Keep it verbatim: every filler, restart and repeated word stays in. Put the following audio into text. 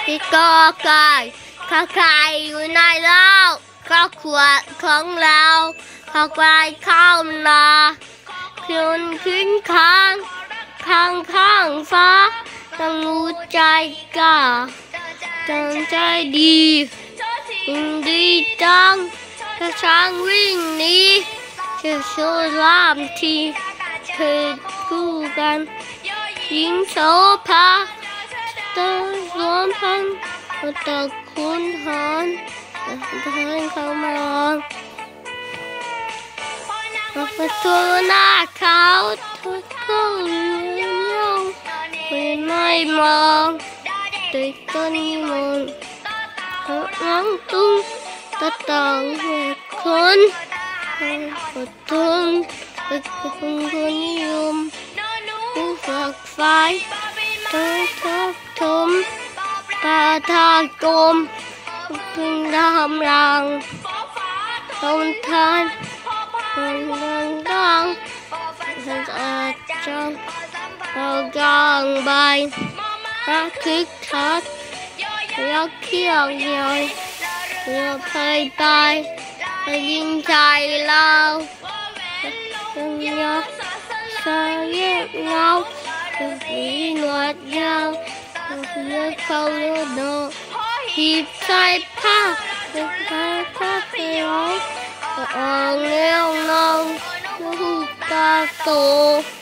ที่ก็ไก่ข้าไก่อยู่ในเล้าข้าขวดของเราข้าไก่ข้าวนาคืนขึ้นข้างข้างข้างฟ้าต้องรู้ใจกล้าตั้งใจดียิ่งดีจังถ้าช้างวิ่งหนีจะโชว์ลามทีเธอคู่กันยิงโสภาตะสวมพันตะคุณหอนทางเขามองประตูหน้าเขาทุกคนยังยงไม่มองติดต้นมนน้องตุ้งตะตองเหตุคนอดทนเป็นคนคนนิยมผู้ฝักใฝ่ต้องทับถมตาทากลมพึงดำรังตนทานมันดังดังสันอาจจังเรากลางใบรักคึกคักรักเขี้ยวเหี่ยวเพื่อเพยตายยิ่งใจเรายังยาสายเย็บเงามีหนวดยาวเลือดเขาเลือดโดหีบใส่ผ้าเป็นผ้าผ้าเปียกอ่างเลี้ยงน้องลูกตาโต